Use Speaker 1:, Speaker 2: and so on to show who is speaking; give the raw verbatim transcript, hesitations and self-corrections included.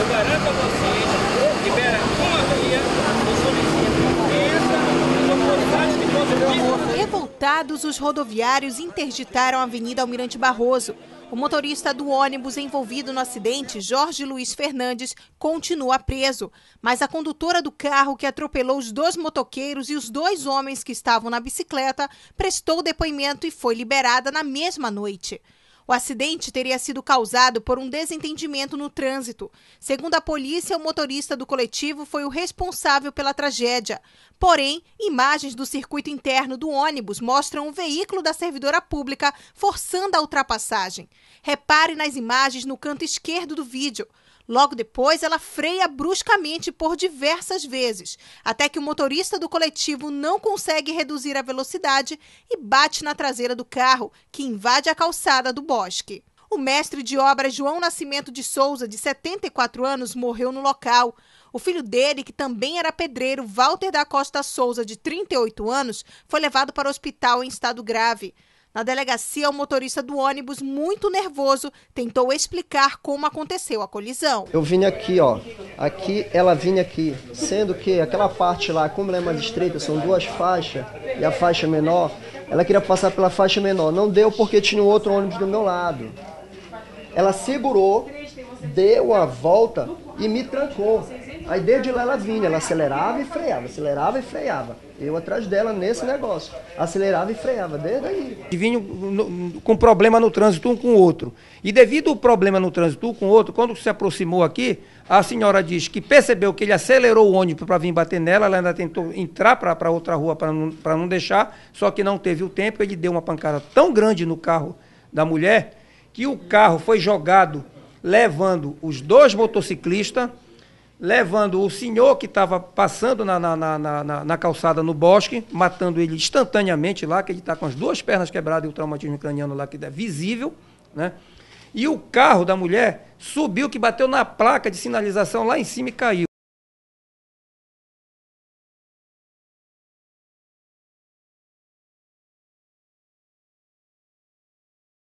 Speaker 1: Eu garanto a vocês, libera uma via, eu solicito essa oportunidade de positivo.
Speaker 2: Revoltados, os rodoviários interditaram a Avenida Almirante Barroso. O motorista do ônibus envolvido no acidente, Jorge Luiz Fernandes, continua preso. Mas a condutora do carro que atropelou os dois motoqueiros e os dois homens que estavam na bicicleta prestou depoimento e foi liberada na mesma noite. O acidente teria sido causado por um desentendimento no trânsito. Segundo a polícia, o motorista do coletivo foi o responsável pela tragédia. Porém, imagens do circuito interno do ônibus mostram o veículo da servidora pública forçando a ultrapassagem. Repare nas imagens no canto esquerdo do vídeo. Logo depois, ela freia bruscamente por diversas vezes, até que o motorista do coletivo não consegue reduzir a velocidade e bate na traseira do carro, que invade a calçada do Bosque. O mestre de obras João Nascimento de Souza, de setenta e quatro anos, morreu no local. O filho dele, que também era pedreiro, Walter da Costa Souza, de trinta e oito anos, foi levado para o hospital em estado grave. Na delegacia, o motorista do ônibus, muito nervoso, tentou explicar como aconteceu a colisão.
Speaker 3: Eu vim aqui, ó. Aqui, ela vinha aqui, sendo que aquela parte lá, como ela é mais estreita, são duas faixas, e a faixa menor, ela queria passar pela faixa menor. Não deu porque tinha um outro ônibus do meu lado. Ela segurou, deu a volta e me trancou. Aí desde lá ela vinha, ela acelerava e freava, acelerava e freava. Eu atrás dela nesse negócio, acelerava e freava, desde aí.
Speaker 4: E vinham com problema no trânsito um com o outro. E devido ao problema no trânsito um com o outro, quando se aproximou aqui, a senhora diz que percebeu que ele acelerou o ônibus para vir bater nela, ela ainda tentou entrar para outra rua para não, para não deixar, só que não teve o tempo, ele deu uma pancada tão grande no carro da mulher, que o carro foi jogado levando os dois motociclistas, levando o senhor que estava passando na, na, na, na, na calçada no Bosque, matando ele instantaneamente lá, que ele está com as duas pernas quebradas e o traumatismo craniano lá que é visível, né? E o carro da mulher subiu, que bateu na placa de sinalização lá em cima e caiu.